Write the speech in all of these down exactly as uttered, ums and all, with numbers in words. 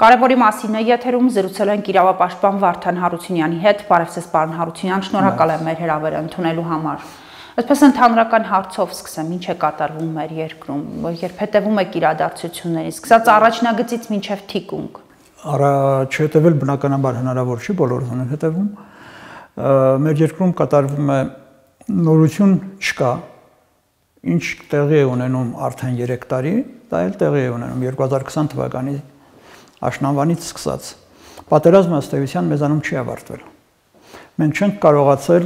Կարևորի մասին է եթերում զրուցել ենք իրավապաշտպան Վարդան Հարությունյանի հետ, բարև ձեզ պարոն Հարությունյան, շնորհակալ եմ մեր հրավերը ընդունելու համար։ Այսպես ընդհանրական հարցով սկսեմ, ինչ է կատարվում մեր երկրում, երբ հետևում եք իրադարձություններին, սկսած առաջնագծից մինչև թիկունք։ Առաջ հետևել բնականաբար հնարավոր չի, բոլորս են հետևում։ Մեր երկրում կատարվում է նորություն չկա, ինչ տեղի է ունենում արդեն երեք տարի, դա էլ տեղի է ունենում երկու հազար քսան թվականի աշնանվանից սկսած։ Պատերազմը ըստ էության մեզանում չի ավարտվել։ Մենք չենք կարողացել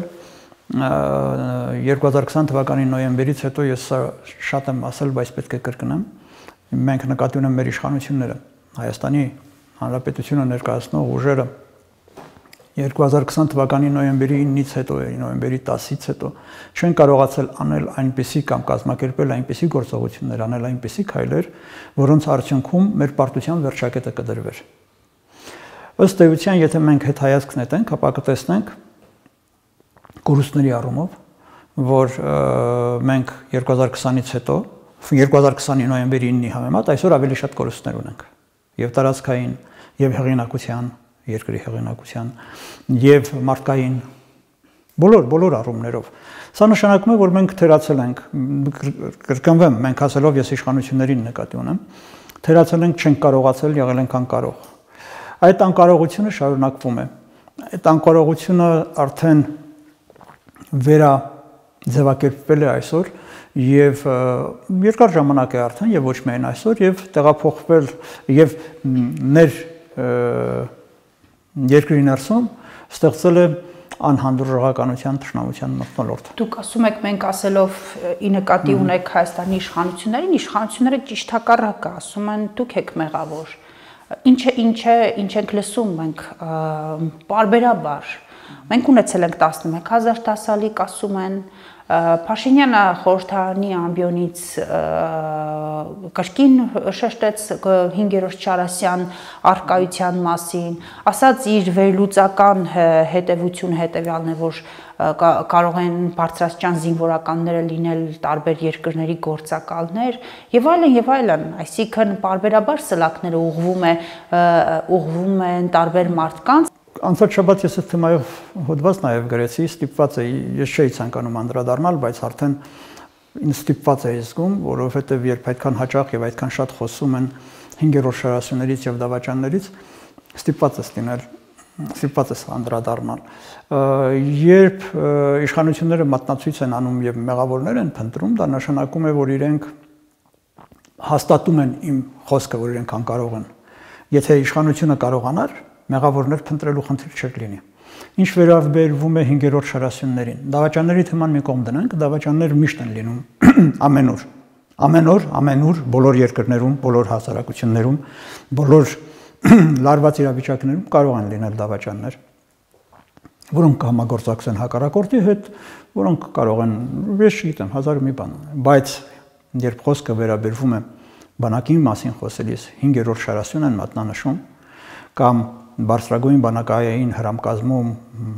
երկու հազար քսան թվականի նոյեմբերից հետո, ես սա շատ եմ ասել, բայց պետք է կրկնեմ, մենք նկատի ունենք մեր իշխանությունները, Հայաստանի Հանրապետությունը ներկայացնող ուժերը երկու հազար քսան թվականի նոյեմբերի ինից հետո, նոյեմբերի տասից հետո չեն կարողացել անել այնպիսի կամ կազմակերպել այնպիսի գործողություններ, անել այնպիսի քայլեր, որոնց արդյունքում մեր պարտության վերջակետը կդրվեր։ Ըստ էության, եթե մենք հետ հայացք նետենք, ապա կտեսնենք կորուստների առումով, որ մենք երկու հազար քսանից հետո, երկու հազար քսանի նոյեմբերի ինի համեմատ այսօր ավելի շատ կորուստներ ունենք, եւ տարածքային, եւ հեղինակության, երկրի հեղինակության եւ մարդկային բոլոր բոլոր առումներով։ Սա նշանակում է, որ մենք թերացել ենք, կրկնվեմ, մենք ասելով ես իշխանություններին նկատի ունեմ, թերացել ենք, չենք կարողացել, եղել ենք անկարող։ Այդ անկարողությունը շարունակվում է։ Այդ անկարողությունը արդեն վերա ձևակերպվել է այսօր եւ երկար ժամանակ է արդեն եւ ոչ միայն այսօր եւ տեղափոխվել եւ ներ երկրի ներսում ստեղծել է անհանդուրժողականության թշնամության մթնոլորտ։ Դուք ասում եք, մենք ասելով ի նկատի ունեք Հայաստանի իշխանություններին, իշխանությունները ճիշտ հակառակը ասում են, դուք եք մեղավոր։ Ինչը ինչ է, ինչ ենք լսում մենք պարբերաբար։ Մենք ունեցել ենք տասնմեկ հազար դասալիկ, ասում են, Փաշինյանը խորհրդարանի ամբիոնից կրկին շեշտեց հինգերորդ Չարասյան առկայության մասին, ասաց իր վերլուծական հետևություն հետևյալն է, որ կարող են բարձրաստիճան զինվորականները լինել տարբեր երկրների գործակալներ եւ այլն եւ այլն, այսինքն պարբերաբար սլաքները ուղղվում է ուղղվում են տարբեր մարդկանց։ Անցած շաբաթ ես այս թեմայով հոդված նաև գրեցի, ստիպված էի, ես չէի ցանկանում անդրադառնալ, բայց արդեն ինձ ստիպված էի զգում, որովհետև երբ այդքան հաճախ եւ այդքան շատ խոսում են հինգերորդ շարասյուներից եւ դավաճաններից, ստիպված ես լինել, ստիպված ես անդրադառնալ։ Երբ իշխանությունները մատնացույց են անում եւ մեղավորներ են փնտրում, դա նշանակում է, որ իրենք հաստատում են իմ խոսքը, որ իրենք անկարող են։ Եթե իշխանությունը կարողանար, մեղավորներ փնտրելու խնդիր չէր լինի։ Ինչ վերաբերվում է հինգերորդ շարասյուններին, դավաճանների թեման մի կողմ դնենք, դավաճանները միշտ են լինում ամեն օր, ամեն օր, ամեն օր, բոլոր երկրներում, բոլոր հասարակություններում, բոլոր լարված իրավիճակներում կարող են լինել դավաճաններ, որոնք կհամագործակցեն հակառակորդի հետ, որոնք կարող են, ես չգիտեմ, հազար ու մի բան, բայց երբ խոսքը վերաբերվում է բանակի մասին խոսելիս հինգերորդ շարասյուն են մատնանշում կամ բարձրագույն բանակային հրամկազմում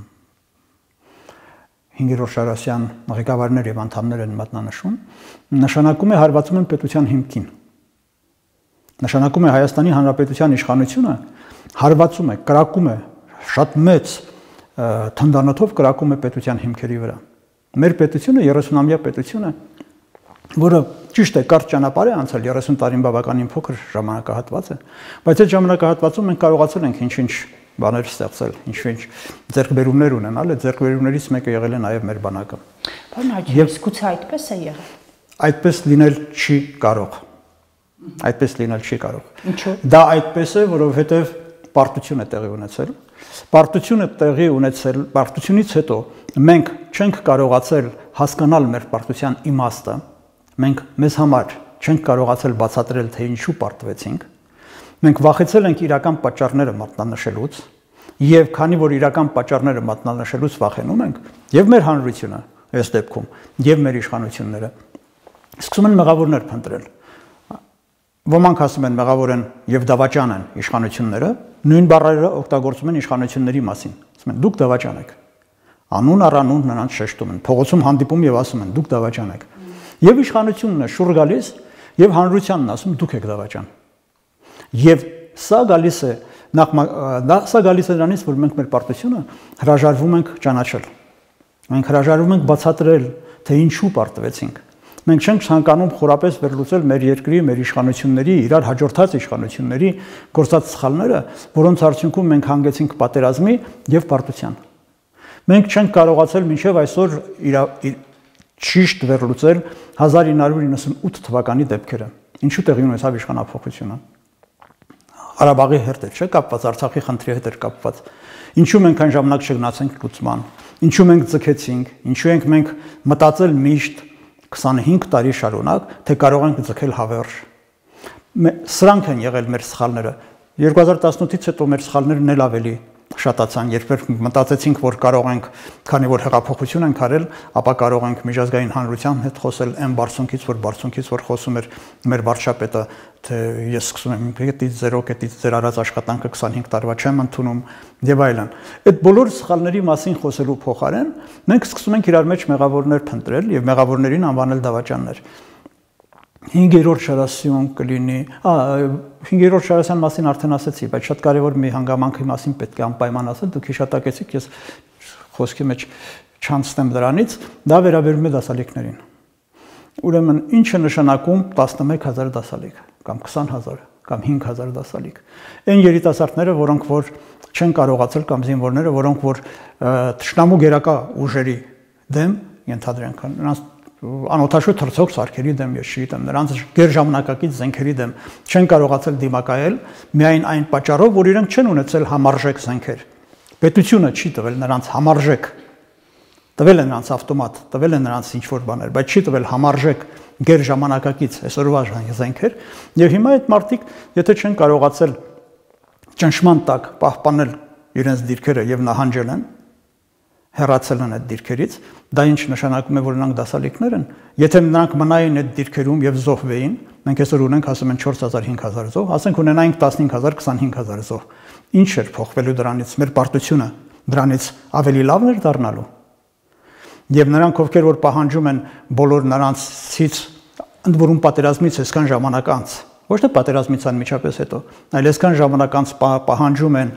հինգերորդ Շարասյան ղեկավարներ եւ անդամներ են մատնանշում, նշանակում է հարվածում են պետության հիմքին։ Նշանակում է Հայաստանի Հանրապետության իշխանությունը հարվածում է, կրակում է շատ մեծ թնդանոթով կրակում է պետության հիմքերի վրա։ Մեր պետությունը երեսունամյա պետություն է, որը ճիշտ է կարճ ճանապարհ է անցել, երեսուն տարին բավականին փոքր ժամանակահատված է, բայց այդ ժամանակահատվածում մենք կարողացել ենք ինչ-ինչ բաներ ստեղծել, ինչ-ինչ ձեռքբերումներ ունենալ, այդ ձեռքբերումներից մեկը եղել է նաև մեր բանակը։ Պարոն Հարությունյան, գուցե այդպես է եղել։ Այդպես լինել չի կարող։ Այդպես լինել չի կարող։ Ինչու՞։ Դա այդպես է, որովհետև պարտություն է տեղի ունեցել։ Պարտություն է տեղի ունեցել, պարտությունից հետո մենք չենք կարողացել հասկանալ մեր պարտության իմաստը, մենք մեզ համար չենք կարողացել բացատրել, թե ինչու պարտվեցինք, մենք վախեցել ենք իրական պատճառները մատնանշելուց, եւ քանի որ իրական պատճառները մատնանշելուց վախենում ենք, եւ մեր հանրությունը, այս դեպքում, եւ մեր իշխանությունները, սկսում են մեղավորներ փնտրել։ Ոմանք ասում են մեղավոր են եւ դավաճան են իշխանությունները, նույն բառերը օգտագործում են իշխանությունների մասին։ Ասում են դուք դավաճան եք։ Անուն առանուն նրանց շեշտում են, փողոցում հանդիպում եւ ասում են դուք դավաճան եք։ Եվ իշխանությունն է շուռ գալիս եւ հանրությանն ասում դուք եք դավաճան։ Եվ սա գալիս է նախ սա գալիս է դրանից, որ մենք մեր պարտությունը հրաժարվում ենք ճանաչել։ Մենք հրաժարվում ենք բացատրել, թե ինչու պարտվեցինք։ Մենք չենք ցանկանում խորապես վերլուծել մեր երկրի, մեր իշխանությունների, իրար հաջորդած իշխանությունների գործած սխալները, որոնց արդյունքում մենք հանգեցինք պատերազմի եւ պարտության։ Մենք չենք կարողացել մինչև այսօր ճիշտ վերլուծել հազար ինը հարյուր իննսունութ թվականի դեպքերը։ Ինչու տեղի ունեցավ իշխանափոխությունը։ Ղարաբաղի հետ չէ կապված, Արցախի խնդրի հետ էր կապված։ Ինչու մենք այն ժամանակ չգնացենք լուծման։ Ինչու մենք ձգեցինք, ինչու ենք մենք մտածել միշտ քսանհինգ տարի շարունակ, թե կարող ենք ձգել հավերժ։ Սրանք են եղել մեր սխալները։ երկու հազար տասնութից հետո մեր սխալներն էլ ավելի շատացան, երբ մտածեցինք, որ կարող ենք, քանի որ հեղափոխություն ենք արել, ապա կարող ենք միջազգային հանրության հետ խոսել այն բարձունքից, որ բարձունքից որ խոսում էր մեր վարչապետը, թե ես սկսում եմ կետից զերո, կետից ձեր արած աշխատանքը քսանհինգ տարվա չեմ ընդունում եւ այլն։ Այդ բոլոր սխալների մասին խոսելու փոխարեն մենք սկսում ենք իրար մեջ մեղավորներ փնտրել եւ մեղավորներին անվանել դավաճաններ։ հինգերորդ շարասյուն կլինի, ա հինգերորդ շարասյան մասին արդեն ասացի, բայց շատ կարևոր մի հանգամանքի մասին պետք է անպայման ասել, դուք հիշատակեցիք, ես խոսքի մեջ չանցնեմ դրանից, դա վերաբերում է դասալիքներին։ Ուրեմն ինչ է նշանակում տասնմեկ հազար դասալիք, կամ քսան հազար, կամ հինգ հազար դասալիք։ Այն երիտասարդները, որոնք որ չեն կարողացել կամ զինվորները, որոնք որ թշնամու գերակա ուժերի դեմ ենթադրենք, նրանց անօթաշու թռցող սարքերի դեմ, ես չգիտեմ, նրանց գերժամանակակից զենքերի դեմ չեն կարողացել դիմակայել միայն այն պատճառով, որ իրենք չեն ունեցել համարժեք զենքեր։ Պետությունը չի տվել նրանց համարժեք, տվել է նրանց ավտոմատ, տվել է նրանց ինչ-որ բաներ, բայց չի տվել համարժեք գերժամանակակից այսօրվա զենքեր, եւ հիմա այդ մարդիկ, եթե չեն կարողացել ճնշման տակ պահպանել իրենց դիրքերը եւ նահանջել են, հեռացել են այդ դիրքերից, դա ինչ նշանակում է, որ նրանք դասալիքներ են։ Եթե նրանք մնային այդ դիրքերում եւ զոհվեին, մենք այսօր ունենք ասում են չորս հազար պինդ հազար զոհ, ասենք ունենայինք տասնհինգ հազար քսանհինգ հազար զոհ։ Ինչ էր փոխվելու դրանից, մեր պարտությունը դրանից ավելի լավն էր դառնալու։ Եվ նրանք, ովքեր որ պահանջում են բոլոր նրանցից, ընդ որում պատերազմից այսքան ժամանակ անց, ոչ թե պատերազմից անմիջապես հետո, այլ այսքան ժամանակ անց պահանջում են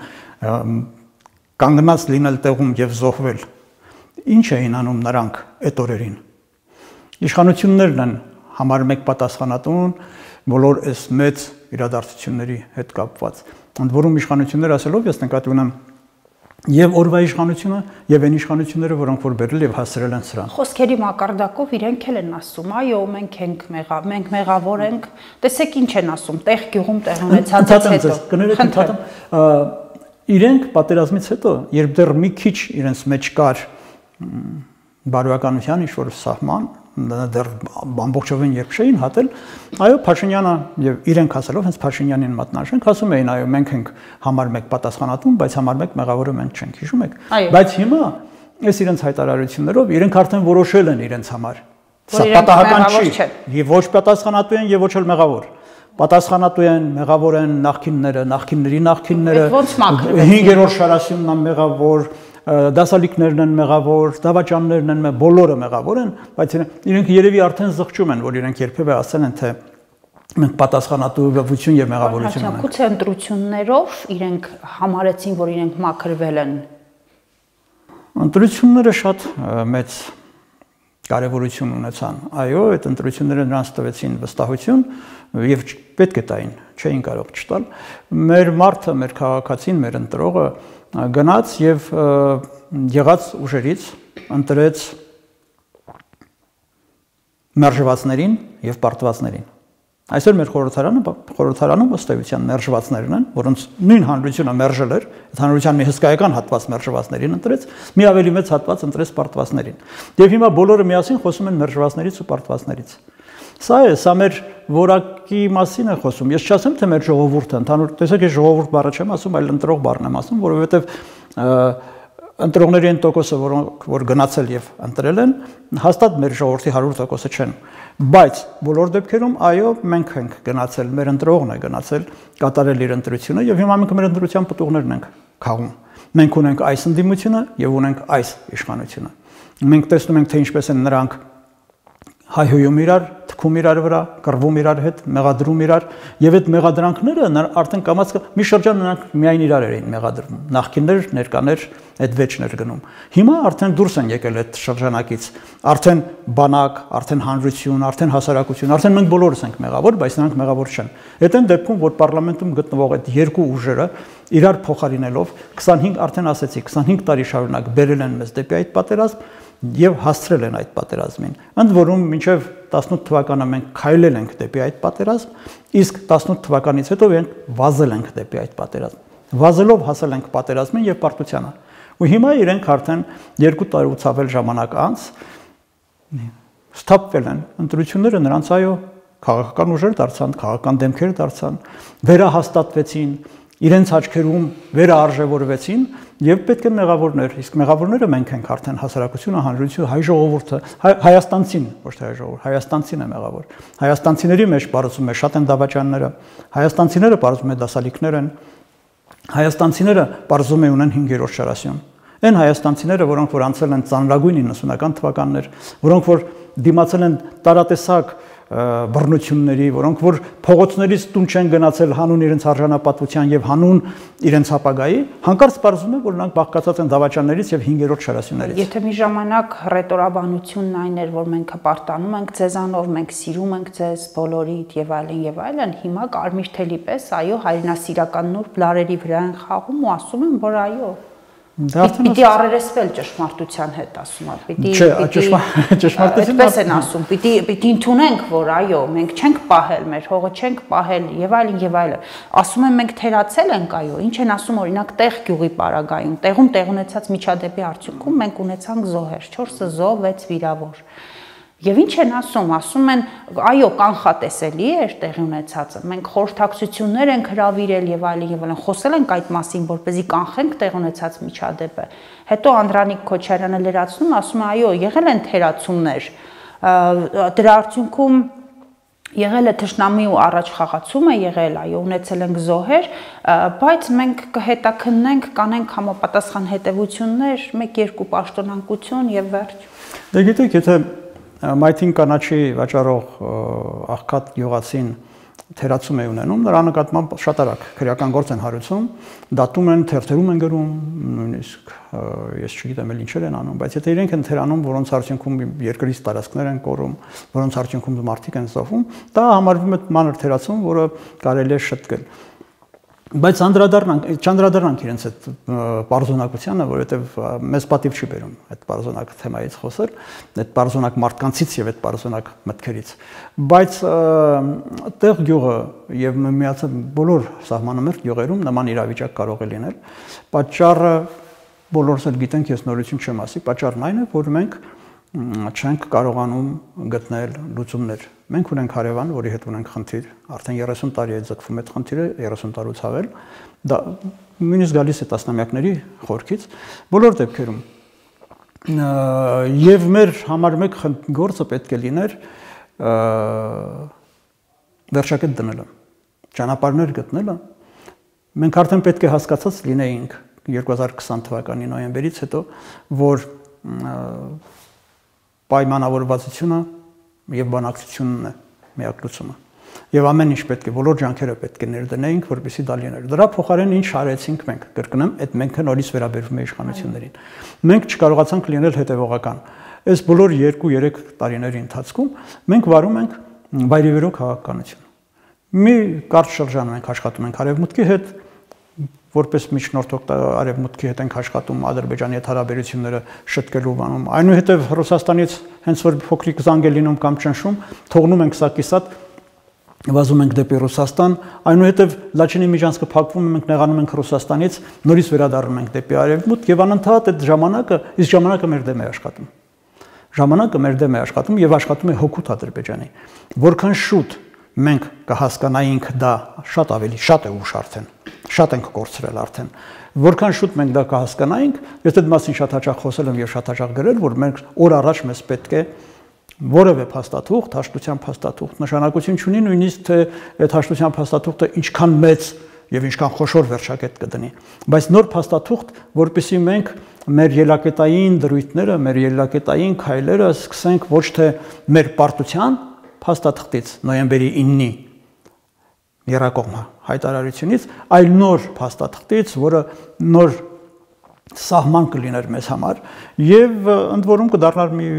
կանգնած լինել տեղում եւ զոհվել։ Ինչ էին անում նրանք այդ օրերին։ Իշխանություններն են համարում եք պատասխանատուն բոլոր այս մեծ իրադարձությունների հետ կապված։ Ընդ որում իշխանությունները ասելով ես նկատի ունեմ եւ օրվա իշխանությունը եւ այն իշխանությունները, որոնք որ բերել եւ հասցրել են սրան։ Խոսքերի մակարդակով իրենք էլ են ասում, այո, մենք ենք մեղա, մենք մեղավոր ենք։ Տեսեք ինչ են ասում, տեղ գյուղում տեղ ունեցածից հետո։ Կներեք ընդհատեմ, իրենք պատերազմից հետո, երբ դեռ մի քիչ իրենց մեջ կար բարոյականության ինչ-որ սահման, դեռ ամբողջովին երբ չէին հատել, այո, Փաշինյանը եւ իրենք ասելով հենց Փաշինյանին մատնաշենք, ասում էին, այո, մենք ենք համար մեկ պատասխանատուն, բայց համար մեկ մեղավորը մենք չենք, հիշում եք։ Բայց հիմա այս իրենց հայտարարություններով իրենք արդեն որոշել են իրենց համար։ Սա պատահական չի, եւ ոչ պատասխանատու են եւ ոչ էլ մեղավոր։ Պատասխանատու են, մեղավոր են նախկինները, նախկինների նախկինները, հինգերորդ շարասյունն է մեղավոր, դասալիքներն են մեղավոր, դավաճաններն են, բոլորը մեղավոր են, բայց իրենք երևի արդեն զղջում են, որ իրենք երբևէ ասել են, թե մենք պատասխանատվություն եւ մեղավորություն ունենք։ Գուցե ընտրություններով իրենք համարեցին, որ իրենք մաքրվել են։ Ընտրությունները շատ մեծ կարևորություն ունեցան։ Այո, այդ ընտրությունները նրանց տվեցին վստահություն եւ պետք է տային, չէին կարող չտալ։ Մեր մարդը, մեր քաղաքացին, մեր ընտրողը գնաց եւ եղած ուժերից ընտրեց մերժվածներին եւ պարտվածներին։ Այսօր մեր խորհրդարանը խորհրդարանում ըստ էության մերժվածներն են, որոնց նույն հանրությունը մերժել էր, այդ հանրության մի հսկայական հատված մերժվածներին ընտրեց, մի ավելի մեծ հատված ընտրեց պարտվածներին։ Եվ հիմա բոլորը միասին խոսում են մերժվածներից ու պարտվածներից։ Սա է, սա մեր որակի մասին է խոսում։ Ես չասեմ, թե մեր ժողովուրդը, ընդհանուր տեսեք, ես ժողովուրդ բառը չեմ ասում, այլ ընտրող բառն եմ ասում, որովհետև ընտրողների այն տոկոսը, որոնք որ գնացել եւ ընտրել են, հաստատ մեր ժողովրդի հարյուր տոկոսը չեն։ Բայց բոլոր դեպքերում, այո, մենք ենք գնացել, մեր ընտրողն է գնացել, կատարել իր ընտրությունը եւ հիմա մենք մեր ընտրության պտուղներն ենք քաղում։ Մենք ունենք այս ընդդիմությունը եւ ունենք այս իշխանությունը։ Մենք տեսնում ենք, թե ինչպես են նրանք հայհոյում իրար, թքում իրար վրա, կռվում իրար հետ, մեղադրում իրար, եւ այդ մեղադրանքները արդեն կամաց մի շրջան նրանք միայն իրար էին մեղադրվում։ Նախկիններ, ներկաներ այդ վեճներ գնում։ Հիմա արդեն դուրս են եկել այդ շրջանակից, արդեն բանակ, արդեն հանրություն, արդեն հասարակություն, արդեն մենք բոլորս ենք մեղավոր, բայց նրանք մեղավոր չեն։ Այդ այն դեպքում, որ պարլամենտում գտնվող այդ երկու ուժերը իրար փոխարինելով քսանհինգ արդեն ասեցի, քսանհինգ տարի շարունակ բերել են մեզ դեպի այդ պատերազմ եւ հասցրել են այդ պատերազմին։ Ընդ որում մինչեւ տասնութ թվականը մենք քայլել ենք դեպի այդ պատերազմ, իսկ տասնութ թվականից հետո մենք վազել ենք դեպի այդ պատերազմ։ Վազելով հասել ենք պատերազմին եւ պարտությանը։ Ու հիմա իրենք արդեն երկու տարուց ավել ժամանակ անց ստապվել են ընտրությունները նրանց այո քաղաքական ուժեր դարձան, քաղաքական դեմքեր դարձան, վերահաստատվեցին, իրենց աչքերում վերաարժևորվեցին եւ պետք է մեղավորներ, իսկ մեղավորները մենք ենք արդեն հասարակությունը, հանրությունը, հայ ժողովուրդը, հայաստանցին, ոչ թե հայ ժողովուրդ, հայաստանցին է մեղավոր։ Հայաստանցիների մեջ բարձում է շատ են դավաճանները, հայաստանցիները բարձում է դասալիքներ են, հայաստանցիները բարձում է ունեն հինգերորդ շարասյուն։ Այն հայաստանցիները, որոնք որ անցել են ծանրագույն իննսունական թվականներ, որոնք որ դիմացել են տարատեսակ բռնությունների, որոնք որ փողոցներից տուն չեն գնացել հանուն իրենց արժանապատվության եւ հանուն իրենց ապագայի, հանկարծ պարզվում է, որ նրանք բաղկացած են դավաճաններից եւ հինգերորդ շարասյուններից։ Եթե մի ժամանակ ռետորաբանությունն այն էր, որ մենք հպարտանում ենք ձեզանով, մենք սիրում ենք ձեզ բոլորիդ եւ այլն եւ այլն, հիմա կարմիր թելի պես այո հայրենասիրական նուրբ լարերի վրա են խաղում ու ասում են, որ այո Պիտի առերեսվել ճշմարտության հետ, ասում եմ, պիտի ճշմարտություն այդպես են ասում, պիտի պիտի ընդունենք, որ այո, մենք չենք պահել, մեր հողը չենք պահել եւ այլն եւ այլն։ Ասում եմ մենք թերացել ենք, այո, ինչ են ասում օրինակ տեղ գյուղի պարագայում, տեղում տեղ ունեցած միջադեպի արդյունքում մենք ունեցանք զոհեր, չորսը զոհ, վեց վիրավոր։ Եվ ինչ են ասում, ասում են, այո, կանխատեսելի էր տեղի ունեցածը, մենք խորհրդակցություններ ենք հրավիրել եւ այլն եւ այլն, խոսել ենք այդ մասին, որպեսզի կանխենք տեղի ունեցած միջադեպը։ Հետո Անդրանիկ Քոչարյանը լրացնում, ասում է, այո, եղել են թերացումներ, դրա արդյունքում եղել է թշնամի ու առաջ խաղացում է եղել, այո, ունեցել ենք զոհեր, բայց մենք կհետաքննենք, կանենք համապատասխան հետևություններ, մեկ-երկու պաշտոնանկություն եւ վերջ։ Դե գիտեք, եթե Մայթին կանաչի վաճառող աղքատ գյուղացին թերացում է ունենում, նրա նկատմամբ շատ արագ քրեական գործ են հարուցում, դատում են, թերթերում են գրում, նույնիսկ ես չգիտեմ էլ ինչեր են անում, բայց եթե իրենք են թերանում, որոնց արդյունքում երկրից տարածքներ են կորում, որոնց արդյունքում մարդիկ են զոհվում, դա համարվում է մանր թերացում, որը կարելի է շտկել։ Բայց անդրադառնանք, չանդրադառնանք իրենց այդ պարզունակությանը, որովհետև մեզ պատիվ չի բերում այդ պարզունակ թեմայից խոսել, այդ պարզունակ մարդկանցից եւ այդ պարզունակ մտքերից։ Բայց տեղ գյուղը եւ միացած բոլոր սահմանամերձ գյուղերում նման իրավիճակ կարող է լինել։ Պատճառը բոլորս էլ գիտենք, ես նորություն չեմ ասի, պատճառն այն է, որ մենք չենք կարողանում գտնել լուծումներ։ Մենք ունենք հարևան, որի հետ ունենք խնդիր, արդեն երեսուն տարի է ձգվում այդ խնդիրը, երեսուն տարուց ավել, դա նույնիսկ գալիս է տասնամյակների խորքից, բոլոր դեպքերում։ Եվ մեր համար մեկ գործը պետք է լիներ վերջակետ դնելը, ճանապարհներ գտնելը։ Մենք արդեն պետք է հասկացած լինեինք երկու հազար քսան թվականի նոյեմբերից հետո, որ պայմանավորվածությունը եւ բանակցությունն է միակ լուծումը։ Եվ ամեն ինչ պետք է, բոլոր ջանքերը պետք է ներդնեինք, որպեսզի դա լիներ։ Դրա փոխարեն ինչ արեցինք մենք, կրկնեմ, այդ մենքը նորից վերաբերվում է իշխանություններին։ Մենք չկարողացանք լինել հետևողական։ Այս բոլոր երկու-երեք տարիների ընթացքում մենք վարում ենք վայրիվերո քաղաքականություն։ Մի կարճ շրջան մենք աշխատում ենք Արևմուտքի հետ, որպես միջնորդ Արևմուտքի հետ ենք աշխատում Ադրբեջանի հետ հարաբերությունները շտկելու բանում։ Այնուհետև Ռուսաստանից հենց որ փոքրիկ զանգ է լինում կամ ճնշում, թողնում ենք սա կիսատ, վազում ենք դեպի Ռուսաստան, այնուհետև Լաչինի միջանցքը փակվում է, մենք նեղանում ենք Ռուսաստանից, նորից վերադառնում ենք դեպի Արևմուտք եւ անընդհատ այդ ժամանակը, իսկ ժամանակը մեր դեմ է աշխատում։ Ժամանակը մեր դեմ է աշխատում եւ աշխատում է հօգուտ Ադրբեջանի։ Որքան շուտ մենք կհասկանայինք դա, շատ ավելի, շատ է ուշ արդեն, շատ ենք կորցրել արդեն, որքան շուտ մենք դա կհասկանայինք, ես այդ մասին շատ հաճախ խոսել եմ եւ շատ հաճախ գրել, որ մենք օր առաջ մեզ պետք է որևէ փաստաթուղթ, հաշտության փաստաթուղթ նշանակություն չունի նույնիսկ թե այդ հաշտության փաստաթուղթը ինչքան մեծ եւ ինչքան խոշոր վերջակետ կդնի, բայց նոր փաստաթուղթ, որպեսզի մենք մեր ելակետային դրույթները, մեր ելակետային քայլերը սկսենք ոչ թե մեր պարտության փաստաթղթից նոյեմբերի իննի երակողմ հայտարարությունից, այլ նոր փաստաթղթից, որը նոր սահման կլիներ մեզ համար եւ ընդ որում կդառնար մի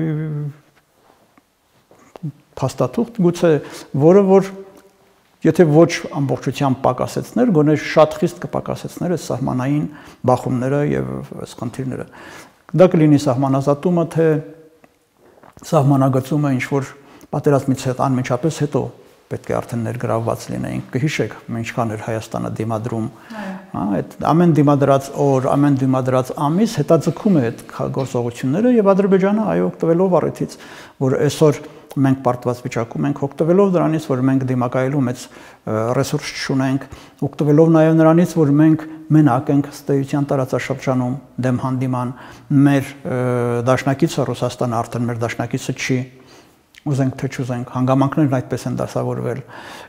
փաստաթուղթ, գուցե որը որ եթե ոչ ամբողջությամբ պակասեցներ, գոնե շատ խիստ կպակասեցներ այս սահմանային բախումները եւ այս խնդիրները։ Դա կլինի սահմանազատումը, թե սահմանագծումը ինչ որ պատերազմից հետ անմիջապես հետո պետք է արդեն ներգրավված լինեինք։ Կհիշեք, ինչքան էր Հայաստանը դիմադրում, հա, այդ ամեն դիմադրած օր, ամեն դիմադրած ամիս հետաձգում է այդ գործողությունները եւ Ադրբեջանը այո օգտվելով առիթից, որ այսօր մենք պարտված վիճակում ենք, օգտվելով դրանից, որ մենք դիմակայելու մեծ ռեսուրս չունենք, օգտվելով նաև նրանից, որ մենք մենակ ենք ըստ էության տարածաշրջանում դեմ հանդիման, մեր դաշնակիցը Ռուսաստանը արդեն մեր դաշնակիցը չի, ուզենք թե չուզենք, հանգամանքներն այդպես են դասավորվել։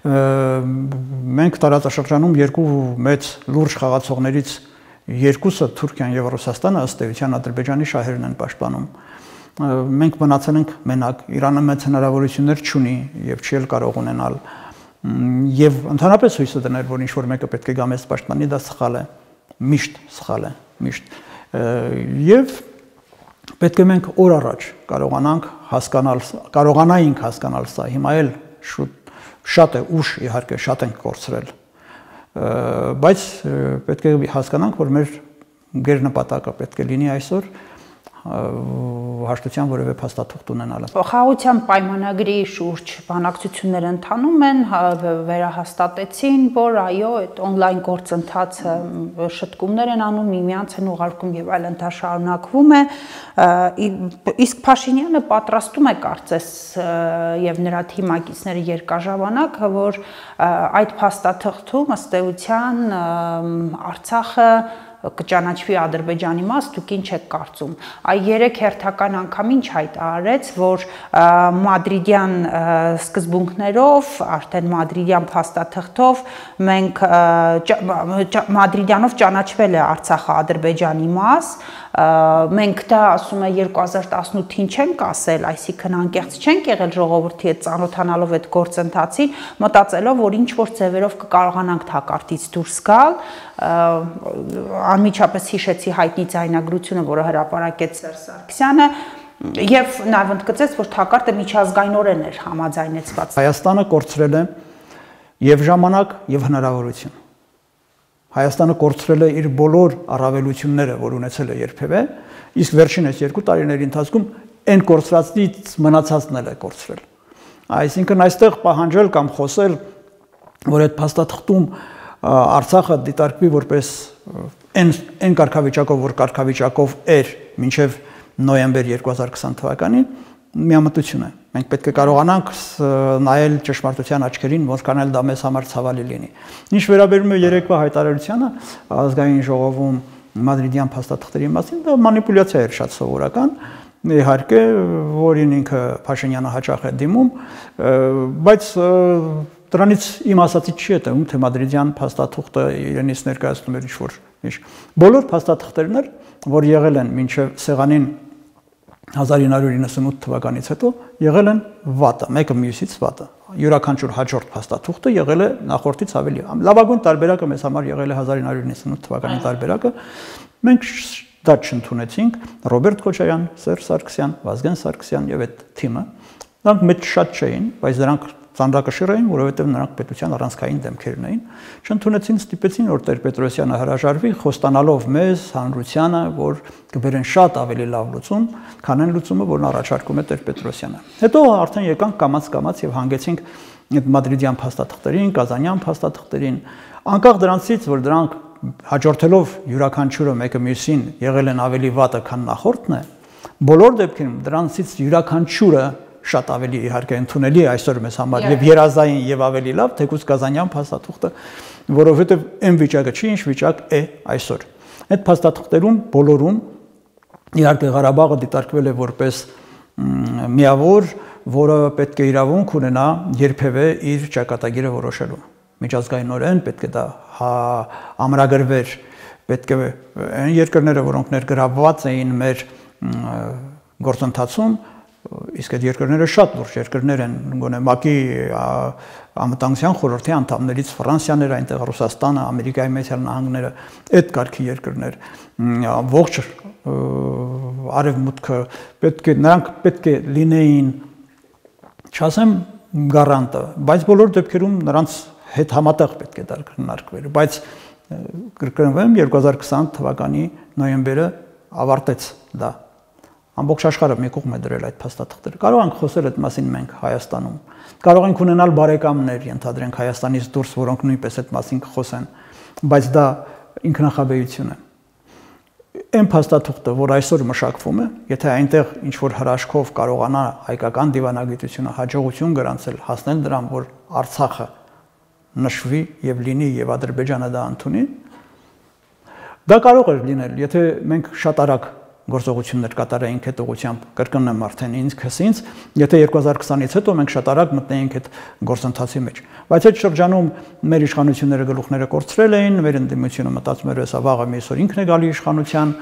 Մենք տարածաշրջանում երկու մեծ լուրջ խաղացողներից երկուսը Թուրքիան եւ Ռուսաստանը ըստ էության Ադրբեջանի շահերն են պաշտպանում։ Մենք մնացել ենք մենակ, Իրանը մեծ հնարավորություններ չունի եւ չի էլ կարող ունենալ եւ ընդհանրապես հույսը դնել, որ ինչ որ մեկը պետք է գա մեզ պաշտպանի, դա սխալ է, միշտ սխալ է, միշտ եւ պետք է մենք օր առաջ կարողանանք հասկանալ, կարողանայինք հասկանալ սա, հիմա էլ շուտ շատ է ուշ իհարկե շատ ենք կորցրել, բայց պետք է հասկանանք, որ մեր գերնպատակը պետք է լինի այսօր հաշտության որևէ փաստաթուղթ ունենալը։ Խաղաղության պայմանագրի շուրջ բանակցություններ ընթանում են, վերահաստատեցին, որ այո, այդ on-line գործընթացը շտկումներ են անում, միմյանց են ուղարկում եւ այլն, դա շարունակվում է, իսկ Փաշինյանը պատրաստում է կարծես եւ նրա թիմակիցները երկաժամանակ, որ այդ փաստաթղթում ըստ էության Արցախը կճանաչվի Ադրբեջանի մաս, դուք ինչ եք կարծում։ Այ երեք հերթական անգամ ինչ հայտարարեց, որ մադրիդյան սկզբունքներով, արդեն մադրիդյան փաստաթղթով մենք մադրիդյանով ճանաչվել է Արցախը Ադրբեջանի մաս, մենք դա ասում է երկու հազար տասնութին չենք ասել, այսինքն անկեղծ չենք եղել ժողովրդի հետ ծանոթանալով այդ գործընթացին, մտածելով, որ ինչ որ ձևերով կկարողանանք թակարդից դուրս գալ, անմիջապես հիշեցի հայտնի ձայնագրությունը, որը հրապարակեց Սերժ Սարգսյանը, եւ նաեւ ընդգծեց, որ թակարդը միջազգայինորեն էր համաձայնեցված։ Հայաստանը կորցրել է եւ ժամանակ եւ հնարավորություն։ Հայաստանը կորցրել է իր բոլոր առավելությունները, որ ունեցել է երբևէ, իսկ վերջին այս երկու տարիների ընթացքում այն կորցրածից մնացածն էլ է կորցրել։ Այսինքն այստեղ պահանջել կամ խոսել, որ այդ փաստաթղթում Արցախը դիտարկվի որպես այն այն կարգավիճակով, որ կարգավիճակով էր մինչև նոյեմբեր երկու հազար քսան թվականին, միամտություն է։ Մենք պետք է կարողանանք նայել ճշմարտության աչքերին, որքան էլ դա մեզ համար ցավալի լինի։ Ինչ վերաբերում է երեկվա հայտարարությանը ազգային ժողովում մադրիդյան փաստաթղթերի մասին, դա մանիպուլյացիա էր շատ սովորական, իհարկե, որին ինքը Փաշինյանը հաճախ է դիմում, բայց դրանից իմ ասացից չի հետևում, թե մադրիդյան փաստաթուղթը իրենից ներկայացնում էր ինչ-որ ինչ։ Բոլոր փաստաթղթերն, որ եղել են մինչև սեղանին հազար ինը հարյուր իննսունութ թվականից հետո, եղել են վատը, մեկը մյուսից վատը։ Յուրաքանչյուր հաջորդ փաստաթուղթը եղել է նախորդից ավելի։ Լավագույն տարբերակը մեզ համար եղել է հազար ինը հարյուր իննսունութ թվականի տարբերակը։ Մենք դա չընդունեցինք, Ռոբերտ Քոչարյան, Սերժ Սարգսյան, Վազգեն Սարգսյան եւ այդ թիմը։ Նրանք մեծ շատ չէին, բայց նրանք ծանրակշիռ էին, որովհետև նրանք պետության առանցքային դեմքերն էին, չընդունեցին, ստիպեցին, որ Տեր-Պետրոսյանը հրաժարվի, խոստանալով մեզ, հանրությանը, որ կբերեն շատ ավելի լավ լուծում, քան այն լուծումը, որն առաջարկում է Տեր-Պետրոսյանը։ Հետո արդեն եկանք կամաց-կամաց եւ հանգեցինք այդ մադրիդյան փաստաթղթերին, կազանյան փաստաթղթերին, անկախ դրանցից, որ դրանք հաջորդելով յուրաքանչյուրը մեկը մյուսին եղել են ավելի վատը, քան նախորդն է, բոլոր դեպքերում դրանցից յուրաքանչյուրը շատ ավելի իհարկե ընդունելի է այսօր մեզ համար եւ երազային եւ ավելի լավ, թեկուզ Կազանյան փաստաթուղթը, որովհետեւ այն վիճակը չի, ինչ վիճակ է այսօր։ Այդ փաստաթղթերում բոլորում իհարկե Ղարաբաղը դիտարկվել է որպես միավոր, որը պետք է իրավունք ունենա երբևէ իր ճակատագիրը որոշելու։ Միջազգայինորեն պետք է դա ամրագրվեր, պետք է այն երկրները, որոնք ներգրավված էին մեր գործընթացում, իսկ այդ երկրները շատ լուրջ երկրներ են, գոնե ՄԱԿ-ի անվտանգության խորհրդի անդամներից Ֆրանսիան էր այնտեղ, Ռուսաստանը, Ամերիկայի Միացյալ Նահանգները, այդ կարգի երկրներ, ողջ արևմուտքը պետք է նրանք պետք է լինեին, չասեմ գարանտը, բայց բոլոր դեպքերում նրանց հետ համատեղ պետք է դա քննարկվեր, բայց կրկնվեմ երկու հազար քսան թվականի նոյեմբերը ավարտեց դա։ Ամբողջ աշխարհը մի կողմ է դրել այդ փաստաթղթերը։ Կարող ենք խոսել այդ մասին մենք Հայաստանում։ Կարող ենք ունենալ բարեկամներ, ենթադրենք Հայաստանից դուրս, որոնք նույնպես այդ մասին կխոսեն, բայց դա ինքնախաբեություն է։ Այն փաստաթուղթը, որ այսօր մշակվում է, եթե այնտեղ ինչ որ հրաշքով կարողանա հայկական դիվանագիտությունը հաջողություն գրանցել, հասնել դրան, որ Արցախը նշվի եւ լինի եւ Ադրբեջանը դա ընդունի, դա կարող է լինել, եթե մենք շատ արագ գործողություններ կատարեինք այդ ուղղությամբ, կրկնեմ արդեն ինձ քսինց, եթե երկու հազար քսանից հետո մենք շատ արագ մտնեինք այդ գործընթացի մեջ։ Բայց այդ շրջանում մեր իշխանությունները գլուխները կորցրել էին, մեր ընդդիմությունը մտածում էր, հեսա վաղը մի այսօր ինքն է գալի իշխանության,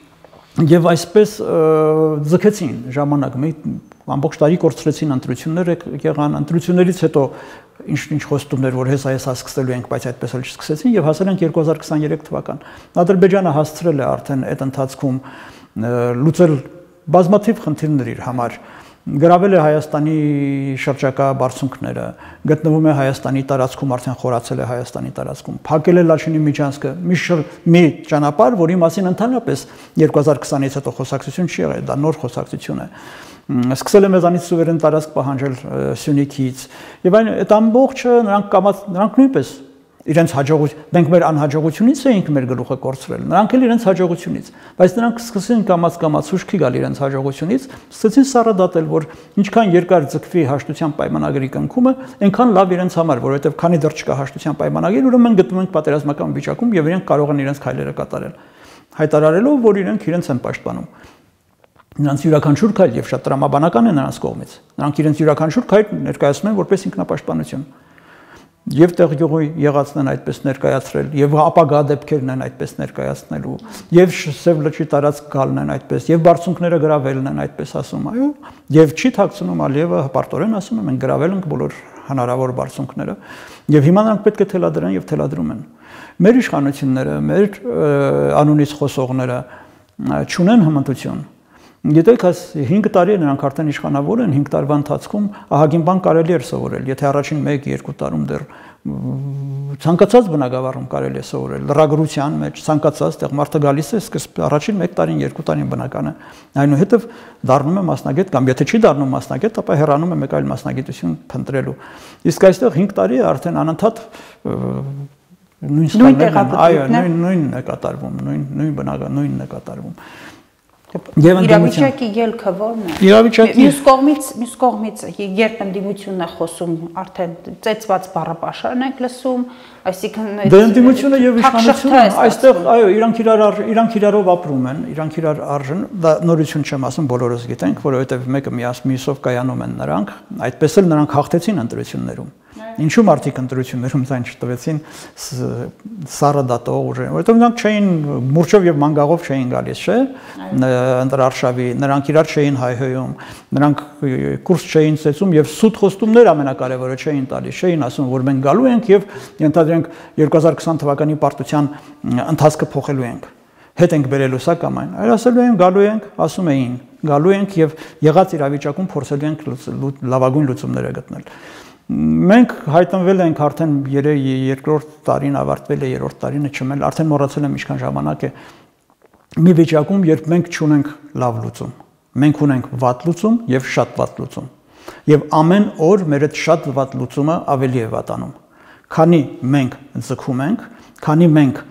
եւ այսպես ձգեցին ժամանակ, ամբողջ տարի կորցրեցին ընտրությունները, եղան ընտրություններից հետո ինչ-ինչ խոստումներ, որ հեսա հեսա սկսելու ենք, բայց այդպես էլ չսկսեցին եւ հասել ենք երկու հազար քսաներեք թվական։ Ադրբեջանը հասցրել է արդեն այդ ընթացքում լուծել բազմաթիվ խնդիրներ իր համար, գրավել է Հայաստանի շրջակա բարձունքները, գտնվում է Հայաստանի տարածքում, արդեն խորացել է Հայաստանի տարածքում, փակել է Լաչինի միջանցքը, մի մի ճանապարհ, որի մասին ընդհանրապես երկու հազար քսանից հետո խոսակցություն չի եղել, դա նոր խոսակցություն է։ Սկսել է մեզանից սուվերեն տարածք պահանջել Սյունիքից եւ այն այդ ամբողջը նրանք կամաց նրանք նույնպես իրենց հաջողություն, մենք մեր անհաջողությունից էինք մեր գլուխը կորցրել, նրանք էլ իրենց հաջողությունից, բայց նրանք սկսեցին կամաց-կամաց հուշքի գալ իրենց հաջողությունից, սկսեցին սառադատել, որ ինչքան երկար ձգվի հաշտության պայմանագրի կնքումը, այնքան լավ իրենց համար, որովհետև քանի դեռ չկա հաշտության պայմանագիր, ուրեմն գտնվում ենք պատերազմական վիճակում եւ իրենք կարող են իրենց քայլերը կատարել, հայտարարելով, որ իրենք իրենց են պաշտպանում։ Նրանց յուրաքանչյուր քայլ եւ շատ տրամաբանական է նրանց կողմից։ Նրանք իրենց յուրաքանչյուր քայլ ներկայացնում են որպես ինքնապաշտպանություն։ Եվ տեղյողի եղածն են այդպես ներկայացրել, եւ ապագա դեպքերն են այդպես ներկայացնելու, եւ Սև լճի տարածք գալն են այդպես, եւ բարձունքները գրավելն են այդպես ասում, այո, եւ չի թաքցնում Ալիևը հպարտորեն ասում է, մենք գրավել ենք բոլոր հնարավոր բարձունքները, եւ հիմա նրանք պետք է թելադրեն եւ թելադրում են։ Մեր իշխանությունները, մեր անունից խոսողները չունեն հմտություն։ Գիտեք, այս հինգ տարի նրանք արդեն իշխանավոր են, հինգ տարվա ընթացքում ահագին բան կարելի էր սովորել, եթե առաջին մեկ-երկու տարում դեռ ցանկացած բնակավարում կարելի է սովորել, լրագրության մեջ ցանկացած, տեղ մարդը գալիս է, սկսում առաջին մեկ տարին, երկու տարին բնական է, այնուհետև դառնում է մասնագետ կամ եթե չի դառնում մասնագետ, ապա հեռանում է մեկ այլ մասնագիտություն փնտրելու։ Իսկ այստեղ հինգ տարի է արդեն անընդհատ նույն սխալներն, այո, նույնն է կատարվում, նույն նույն բնական, նույնն է կատարվում։ Իրավիճակի ելքը ո՞րն է։ Իրավիճակի մյուս կողմից, մյուս կողմից երբ ընդդիմությունն է խոսում, արդեն ծեծված բառապաշարն ենք լսում, այսինքն Դե ընդդիմությունը եւ իշխանությունը այստեղ, այո, իրանք իրար իրանք իրարով ապրում են, իրանք իրար արժեն, դա նորություն չեմ ասում, բոլորս գիտենք, որովհետեւ մեկը մյուսով կայանում են նրանք, այդպես էլ նրանք հաղթեցին ընտրություններում։ Ինչու մարդիկ ընտրություններում ցայն չտվեցին սառը դատող ուժը, որովհետև նրանք չէին մուրճով եւ մանգաղով չէին գալիս, չէ՞, ընտրարշավի, նրանք իրար չէին հայհոյում, նրանք կուրս չէին ծեցում եւ սուտ խոստումներ ամենակարևորը չէին տալիս, չէին ասում, որ մենք գալու ենք եւ ենթադրենք երկու հազար քսան թվականի պարտության ընթացքը փոխելու ենք, հետ ենք բերելու սա կամ այն, այլ ասելու են գալու ենք, ասում էին, գալու ենք եւ եղած իրավիճակում փորձելու ենք լավագույն լուծումները գտնել։ Մենք հայտնվել ենք արդեն երկրորդ տարին ավարտվել է, երրորդ տարինը չմել, արդեն մոռացել եմ ինչքան ժամանակ է մի վիճակում, երբ մենք չունենք լավ լուծում, մենք ունենք վատ լուծում եւ շատ վատ լուծում, եւ ամեն օր մեր այդ շատ վատ լուծումը ավելի է վատանում, քանի մենք ձգում ենք, քանի մենք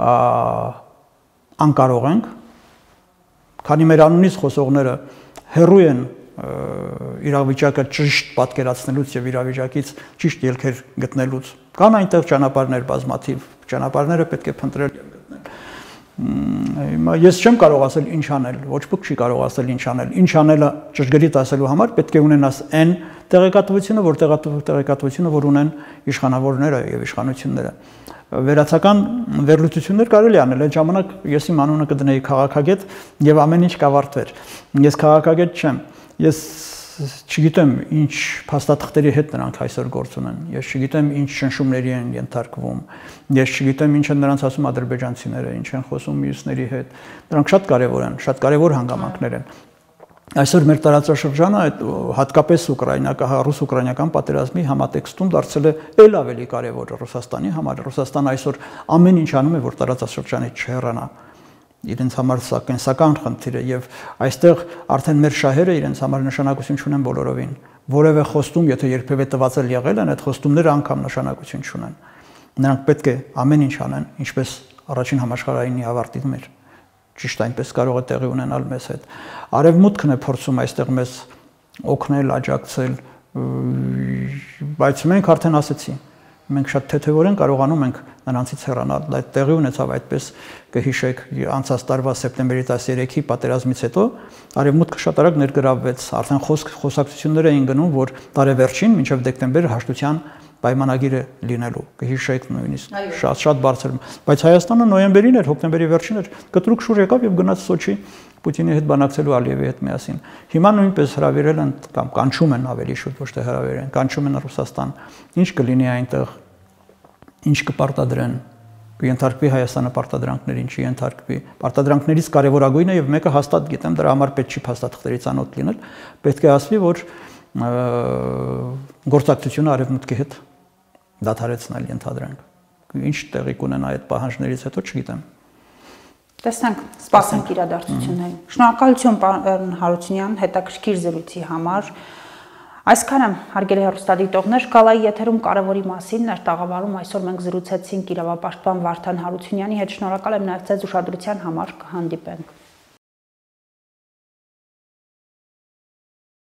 անկարող ենք, քանի մեր անունից խոսողները հեռու են իրավիճակը ճիշտ պատկերացնելուց եւ իրավիճակից ճիշտ ելքեր գտնելուց, կան այնտեղ ճանապարհներ բազմաթիվ, ճանապարհները պետք է փնտրել եւ գտնել։ Հիմա ես չեմ կարող ասել ինչ անել, ոչ ոք չի կարող ասել ինչ անել։ Ինչ անելը ճշգրիտ ասելու համար պետք է ունենաս այն տեղեկատվությունը, որ տեղեկատվությունը, որ ունեն իշխանավորները եւ իշխանությունները։ Վերացական վերլուծություններ կարելի անել, այդ ժամանակ ես իմ անունը կդնեի քաղաքագետ եւ ամեն ինչ կավարտվեր։ Ես քաղաքագետ չեմ։ Ես չգիտեմ ինչ փաստաթղթերի հետ նրանք այսօր գործ ունեն։ Ես չգիտեմ ինչ շնշումների են ենթարկվում։ Ես չգիտեմ ինչ են նրանց ասում ադրբեջանցիները, ինչ են խոսում մյուսների հետ։ Դրանք շատ կարևոր են, շատ կարևոր հանգամանքներ են։ Այսօր մեր տարածաշրջանը այդ հատկապես ուկրաինական ռուս-ուկրաինական պատերազմի համատեքստում դարձել է ել ավելի կարևոր Ռուսաստանի համար։ Ռուսաստանը այսօր ամեն ինչ անում է, որ տարածաշրջանից չհեռանա։ Իրենց համար սա կենսական խնդիր է եւ այստեղ արդեն մեր շահերը իրենց համար նշանակություն չունեն բոլորովին։ Որևէ խոստում, եթե երբևէ տված եղել են, այդ խոստումները անգամ նշանակություն չունեն։ Նրանք պետք է ամեն ինչ անեն, ինչպես առաջին համաշխարհայինի ավարտին մեր։ Ճիշտ այնպես կարող է տեղի ունենալ մեզ հետ։ Արևմուտքն է փորձում այստեղ մեզ օգնել, աջակցել, բայց մենք արդեն ասեցի, մենք շատ թեթևորեն կարողանում ենք նրանցից հեռանալ։ Այդ տեղի ունեցավ այդպես կհիշեք անցած տարվա սեպտեմբերի տասներեքի պատերազմից հետո արևմուտքը շատ արագ ներգրավվեց, արդեն խոսակցություններ էին գնում, որ տարեվերջին մինչև դեկտեմբեր հաշտության պայմանագիրը լինելու, կհիշեք նույնիսկ շատ շատ բարձր, բայց Հայաստանը նոյեմբերին էր, հոկտեմբերի վերջին էր, կտրուկ շուռ եկավ եւ գնաց Սոչի Պուտինի հետ բանակցելու Ալիևի հետ միասին։ Հիմա նույնպես հրավիրել են կամ կանչում են ավելի շուտ, ոչ թե հրավիրել են, կանչում են Ռուսաստան։ Ինչ կլինի այնտեղ, ինչ կպարտադրեն, կենթարկվի Հայաստանը պարտադրանքներին, չի ենթարկվի։ Պարտադրանքներից կարևորագույնը եւ մեկը հաստատ գիտեմ, դրա համար պետք չի փաստաթղթերի ցանոթ լինել, պետք է ասվի, որ գործակցությունը արևմուտքի հետ դադարեցնել ենթադրենք։ Ինչ տեղի կունենա այդ պահանջներից հետո չգիտեմ։ Տեսնենք, սպասենք իրադարձություններին։ Շնորհակալություն պարոն Հարությունյան հետաքրքիր զրույցի համար։ Այսքանը հարգելի հեռուստադիտողներ, Գալայի եթերում կարևորի մասին էր տաղավարում այսօր մենք զրուցեցինք իրավապաշտպան Վարդան Հարությունյանի հետ։ Շնորհակալ եմ նաև ձեզ ուշադրության համար, կհանդիպենք։